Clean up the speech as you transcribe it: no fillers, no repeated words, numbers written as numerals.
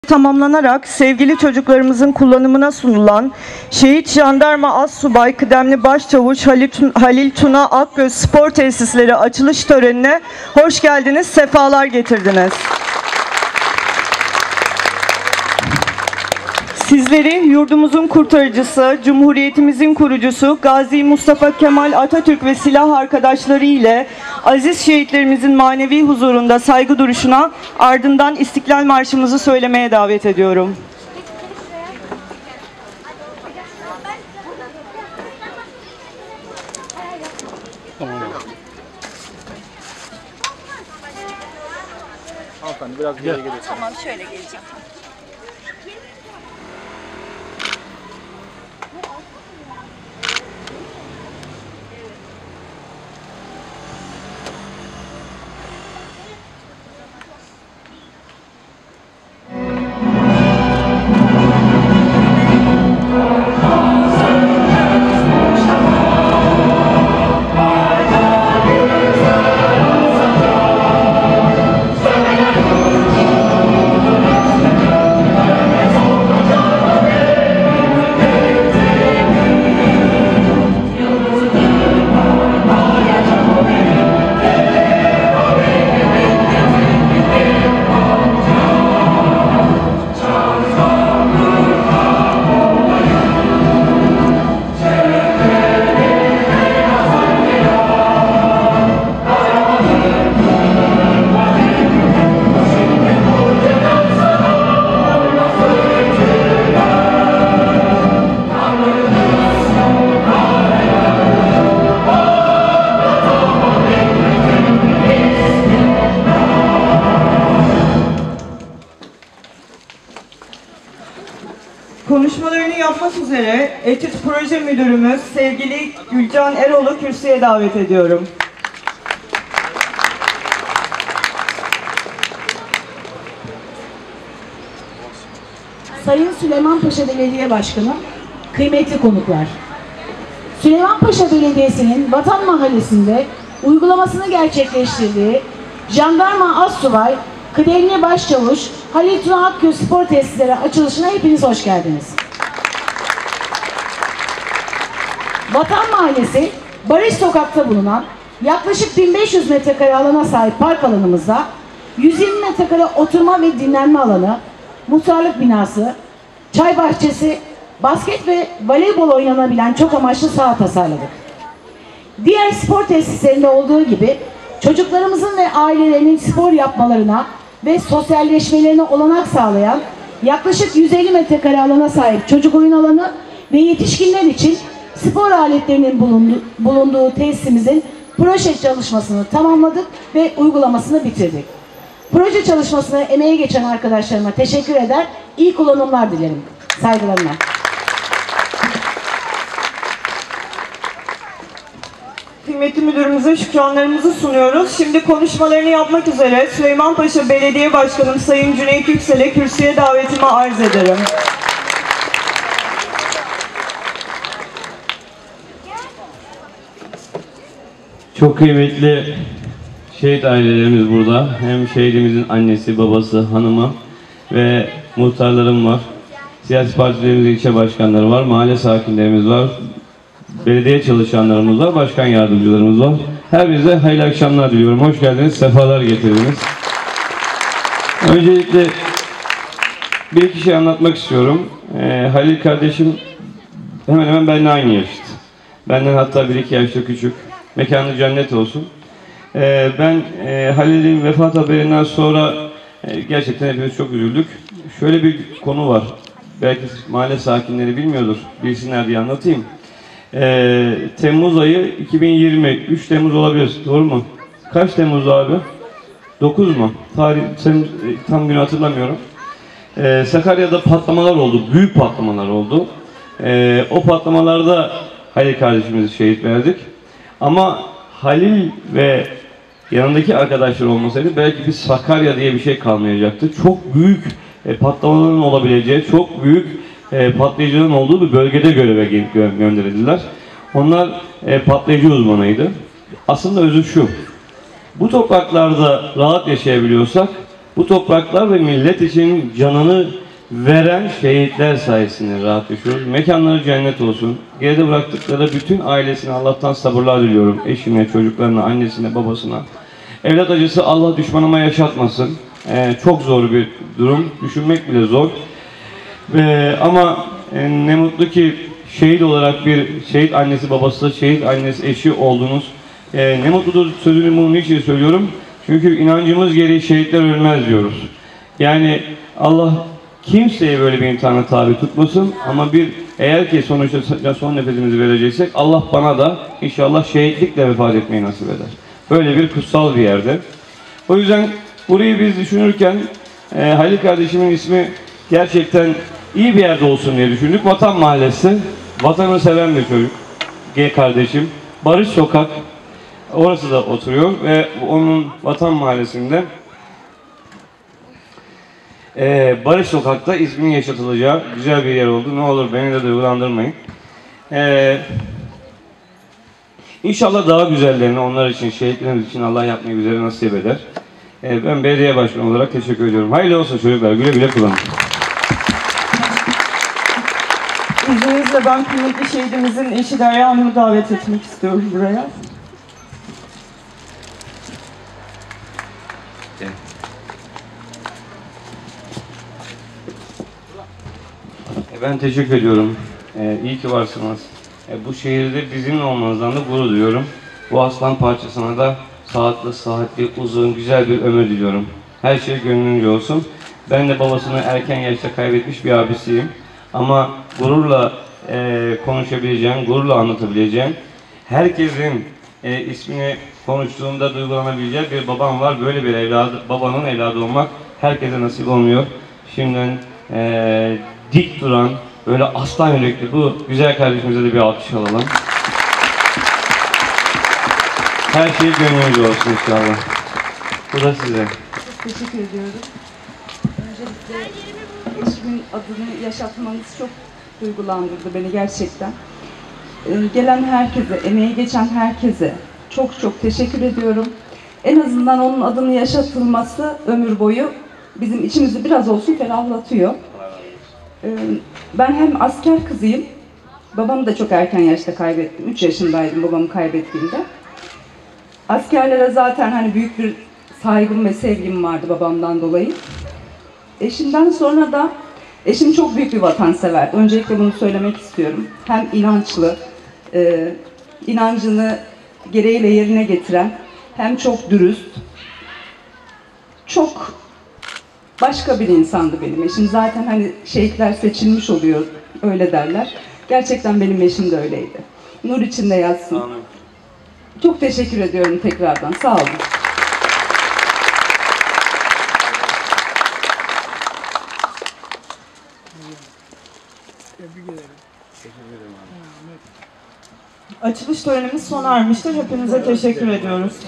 Tamamlanarak sevgili çocuklarımızın kullanımına sunulan Şehit Jandarma Astsubay Kıdemli Başçavuş Halil Tuna Akgöz Spor Tesisleri açılış törenine hoş geldiniz, sefalar getirdiniz. Sizleri yurdumuzun kurtarıcısı, Cumhuriyetimizin kurucusu Gazi Mustafa Kemal Atatürk ve silah arkadaşları ile aziz şehitlerimizin manevi huzurunda saygı duruşuna, ardından İstiklal Marşımızı söylemeye davet ediyorum. Hanımefendi biraz geri gelirsiniz. Tamam, şöyle geleceğim. Konuşmalarını yapmak üzere Etüt Proje Müdürümüz sevgili Gülcan Erol'u kürsüye davet ediyorum. Sayın Süleymanpaşa Belediye Başkanı, kıymetli konuklar. Süleymanpaşa Belediyesi'nin Vatan Mahallesi'nde uygulamasını gerçekleştirdiği Jandarma Astsubay Kıdemli Başçavuş Halil Tuna Akgöz Spor Tesisleri açılışına hepiniz hoş geldiniz. Vatan Mahallesi, Barış Sokak'ta bulunan yaklaşık 1500 metrekare alana sahip park alanımızda 120 metrekare oturma ve dinlenme alanı, muhtarlık binası, çay bahçesi, basket ve voleybol oynanabilen çok amaçlı saha tasarladık. Diğer spor tesislerinde olduğu gibi çocuklarımızın ve ailelerinin spor yapmalarına ve sosyalleşmelerine olanak sağlayan yaklaşık 150 metrekare alana sahip çocuk oyun alanı ve yetişkinler için spor aletlerinin bulunduğu tesisimizin proje çalışmasını tamamladık ve uygulamasını bitirdik. Proje çalışmasına emeği geçen arkadaşlarıma teşekkür eder, iyi kullanımlar dilerim. Saygılarımla. Kıymetli müdürümüze şükranlarımızı sunuyoruz. Şimdi konuşmalarını yapmak üzere Süleymanpaşa Belediye Başkanım Sayın Cüneyt Yüksel'e kürsüye davetimi arz ederim. Çok kıymetli şehit ailelerimiz burada. Hem şehidimizin annesi, babası, hanımı ve muhtarlarım var. Siyasi partilerimizin ilçe başkanları var, mahalle sakinlerimiz var, belediye çalışanlarımız var, başkan yardımcılarımız var. Her birinize hayırlı akşamlar diliyorum. Hoş geldiniz, sefalar getirdiniz. Öncelikle bir iki şey anlatmak istiyorum. Halil kardeşim hemen hemen benimle aynı yaşta. Benden hatta bir iki yaşta küçük. Mekanı cennet olsun. Ben Halil'in vefat haberinden sonra gerçekten hepimiz çok üzüldük. Şöyle bir konu var. Belki mahalle sakinleri bilmiyordur. Bilsinler diye anlatayım. Temmuz ayı 2020. 3 Temmuz olabilir. Doğru mu? Kaç Temmuz abi? 9 mu? Tarih, tam günü hatırlamıyorum. Sakarya'da patlamalar oldu. Büyük patlamalar oldu. O patlamalarda Halil kardeşimizi şehit verdik. Ama Halil ve yanındaki arkadaşlar olmasaydı belki bir Sakarya diye bir şey kalmayacaktı. Çok büyük patlamaların olabileceği, çok büyük patlayıcıların olduğu bir bölgede göreve gönderildiler. Onlar patlayıcı uzmanıydı. Aslında özü şu: bu topraklarda rahat yaşayabiliyorsak bu topraklar ve millet için canını veren şehitler sayesinde rahat yaşıyoruz. Mekanları cennet olsun. Geride bıraktıkları bütün ailesine Allah'tan sabırlar diliyorum. Eşine, çocuklarına, annesine, babasına. Evlat acısı Allah düşmanıma yaşatmasın. Çok zor bir durum. Düşünmek bile zor. Ama ne mutlu ki şehit olarak bir şehit annesi, babası, şehit annesi, eşi oldunuz. Ne mutludur sözünü bunun için söylüyorum. Çünkü inancımız gereği şehitler ölmez diyoruz. Yani Allah kimseye böyle bir imtihana tabi tutmasın ama eğer ki sonuçta son nefesimizi vereceksek Allah bana da inşallah şehitlikle vefat etmeyi nasip eder. Böyle bir kutsal bir yerde. O yüzden burayı biz düşünürken Halil kardeşimin ismi gerçekten iyi bir yerde olsun diye düşündük. Vatan Mahallesi, vatanı seven bir çocuk. G kardeşim. Barış Sokak, orası da oturuyor ve onun Vatan Mahallesi'nde Barış Sokak'ta isminin yaşatılacağı güzel bir yer oldu. Ne olur beni de duygulandırmayın. İnşallah daha güzellerini onlar için, şehitlerimiz için Allah yapmayı bizlere nasip eder. Ben belediye başkanı olarak teşekkür ediyorum. Hayırlı olsun çocuklar. Güle güle kullanın. İzninizle ben kıymetli şehidimizin eşi Derya Hanım'ı davet etmek istiyorum buraya. Ben teşekkür ediyorum. İyi ki varsınız. Bu şehirde bizimle olmanızdan da gurur duyuyorum. Bu aslan parçasına da sağlıklı, sıhhatli, uzun, güzel bir ömür diliyorum. Her şey gönlünce olsun. Ben de babasını erken yaşta kaybetmiş bir abisiyim. Ama gururla konuşabileceğim, gururla anlatabileceğim, herkesin ismini konuştuğunda duygulanabileceği bir babam var. Böyle bir babanın evladı olmak herkese nasip olmuyor. Şimdiden dik duran, böyle aslan yürekli bu güzel kardeşimize de bir alkış alalım. Her şey gönlünüzce olsun inşallah. Bu da size. Çok teşekkür ediyorum. Öncelikle eşimin adını yaşatmanız çok duygulandırdı beni gerçekten. Gelen herkese, emeği geçen herkese çok teşekkür ediyorum. En azından onun adını yaşatılması ömür boyu bizim içimizi biraz olsun ferahlatıyor. Ben hem asker kızıyım, babamı da çok erken yaşta kaybettim. 3 yaşındaydım babamı kaybettiğimde. Askerlere zaten hani büyük bir saygım ve sevgim vardı babamdan dolayı. Eşimden sonra da, eşim çok büyük bir vatansever. Öncelikle bunu söylemek istiyorum. Hem inançlı, inancını gereğiyle yerine getiren, hem çok dürüst, çok başka bir insandı benim eşim. Zaten hani şehitler seçilmiş oluyor, öyle derler. Gerçekten benim eşim de öyleydi. Nur içinde yatsın. Amin. Çok teşekkür ediyorum tekrardan. Sağ olun. Açılış törenimiz sona ermiştir. Hepinize teşekkür ediyoruz.